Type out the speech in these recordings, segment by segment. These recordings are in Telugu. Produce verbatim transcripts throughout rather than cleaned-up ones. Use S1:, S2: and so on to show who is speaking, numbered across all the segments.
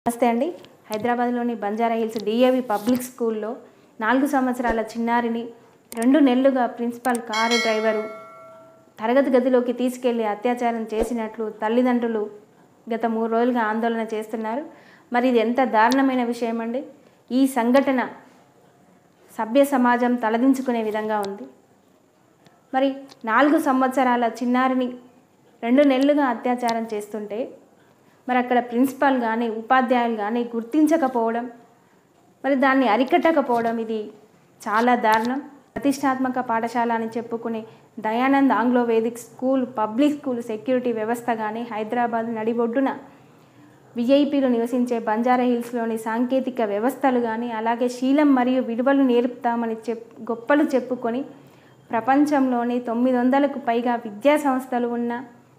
S1: నమస్తే అండి. హైదరాబాద్లోని బంజారా హిల్స్ డిఏవి పబ్లిక్ స్కూల్లో నాలుగు సంవత్సరాల చిన్నారిని రెండు నెలలుగా ప్రిన్సిపల్ కారు డ్రైవరు తరగతి గదిలోకి తీసుకెళ్లి అత్యాచారం చేసినట్లు తల్లిదండ్రులు గత మూడు రోజులుగా ఆందోళన చేస్తున్నారు. మరి ఇది ఎంత దారుణమైన విషయం అండి. ఈ సంఘటన సభ్య సమాజం తలదించుకునే విధంగా ఉంది. మరి నాలుగు సంవత్సరాల చిన్నారిని రెండు నెలలుగా అత్యాచారం చేస్తుంటే మరి అక్కడ ప్రిన్సిపాల్ కానీ ఉపాధ్యాయులు కానీ గుర్తించకపోవడం, మరి దాన్ని అరికట్టకపోవడం ఇది చాలా దారుణం. ప్రతిష్టాత్మక పాఠశాల అని చెప్పుకునే Dayanand Anglo Vedic school public school security వ్యవస్థ కానీ హైదరాబాద్ నడిబొడ్డున విఐపీలు నివసించే బంజారా హిల్స్లోని సాంకేతిక వ్యవస్థలు కానీ అలాగే శీలం మరియు విలువలు నేర్పుతామని చెప్ గొప్పలు చెప్పుకొని ప్రపంచంలోని తొమ్మిది వందలకు పైగా విద్యా సంస్థలు ఉన్న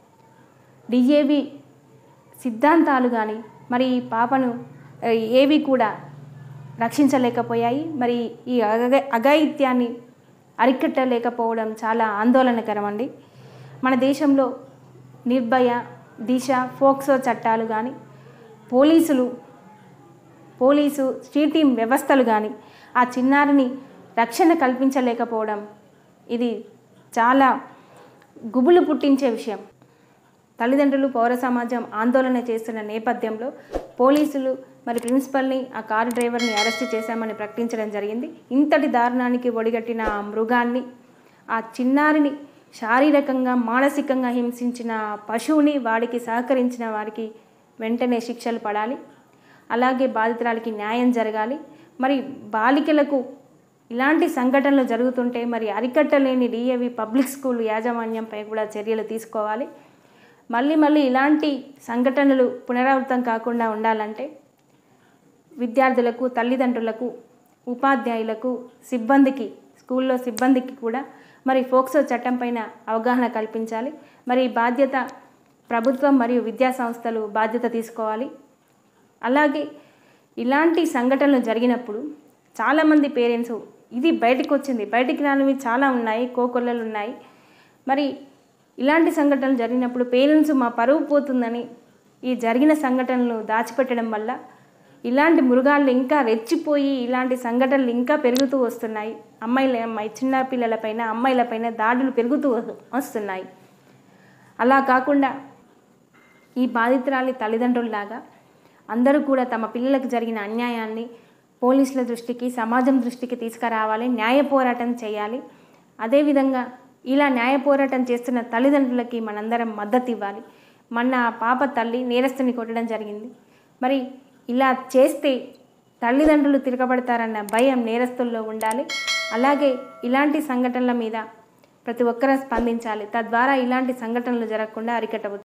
S1: డిఏవి సిద్ధాంతాలు కానీ మరి ఈ పాపను ఏవి కూడా రక్షించలేకపోయాయి. మరి ఈ అగ అఘాయిత్యాన్ని అరికట్టలేకపోవడం చాలా ఆందోళనకరం అండి. మన దేశంలో నిర్భయ, దిశ, ఫోక్సో చట్టాలు కానీ పోలీసులు పోలీసు స్ట్రీట్ టీమ్ వ్యవస్థలు కానీ ఆ చిన్నారిని రక్షణ కల్పించలేకపోవడం ఇది చాలా గుబులు పుట్టించే విషయం. తల్లిదండ్రులు పౌర సమాజం ఆందోళన చేస్తున్న నేపథ్యంలో పోలీసులు మరి ప్రిన్సిపల్ని ఆ కారు డ్రైవర్ని అరెస్ట్ చేశామని ప్రకటించడం జరిగింది. ఇంతటి దారుణానికి ఒడిగట్టిన ఆ మృగాన్ని, ఆ చిన్నారిని శారీరకంగా మానసికంగా హింసించిన పశువుని వాడికి సహకరించిన వారికి వెంటనే శిక్షలు పడాలి. అలాగే బాధితురాలికి న్యాయం జరగాలి. మరి బాలికలకు ఇలాంటి సంఘటనలు జరుగుతుంటే మరి అరికట్టలేని డిఏవి పబ్లిక్ స్కూల్ యాజమాన్యంపై కూడా చర్యలు తీసుకోవాలి. మళ్ళీ మళ్ళీ ఇలాంటి సంఘటనలు పునరావృతం కాకుండా ఉండాలంటే విద్యార్థులకు, తల్లిదండ్రులకు, ఉపాధ్యాయులకు, సిబ్బందికి, స్కూల్లో సిబ్బందికి కూడా మరి ఫోక్సో చట్టం పైన అవగాహన కల్పించాలి. మరి బాధ్యత ప్రభుత్వం మరియు విద్యా సంస్థలు బాధ్యత తీసుకోవాలి. అలాగే ఇలాంటి సంఘటనలు జరిగినప్పుడు చాలామంది పేరెంట్స్ ఇది బయటకు వచ్చింది, బయటికి రానివి చాలా ఉన్నాయి, కోకొల్లలు ఉన్నాయి. మరి ఇలాంటి సంఘటనలు జరిగినప్పుడు పేరెంట్స్ మా పరువు పోతుందని ఈ జరిగిన సంఘటనలు దాచిపెట్టడం వల్ల ఇలాంటి మృగాళ్ళు ఇంకా రెచ్చిపోయి ఇలాంటి సంఘటనలు ఇంకా పెరుగుతూ వస్తున్నాయి. అమ్మాయిల అమ్మాయి చిన్న పిల్లలపైన అమ్మాయిలపైన దాడులు పెరుగుతూ వస్తున్నాయి. అలా కాకుండా ఈ బాధితురాలి తల్లిదండ్రుల్లాగా అందరూ కూడా తమ పిల్లలకు జరిగిన అన్యాయాన్ని పోలీసుల దృష్టికి, సమాజం దృష్టికి తీసుకురావాలి, న్యాయ పోరాటం చేయాలి. అదేవిధంగా ఇలా న్యాయ పోరాటం చేస్తున్న తల్లిదండ్రులకి మనందరం మద్దతు ఇవ్వాలి. మొన్న పాప తల్లి నేరస్తుని కొట్టడం జరిగింది. మరి ఇలా చేస్తే తల్లిదండ్రులు తిరగబడతారన్న భయం నేరస్తుల్లో ఉండాలి. అలాగే ఇలాంటి సంఘటనల మీద ప్రతి ఒక్కరూ స్పందించాలి. తద్వారా ఇలాంటి సంఘటనలు జరగకుండా అరికట్టవచ్చు.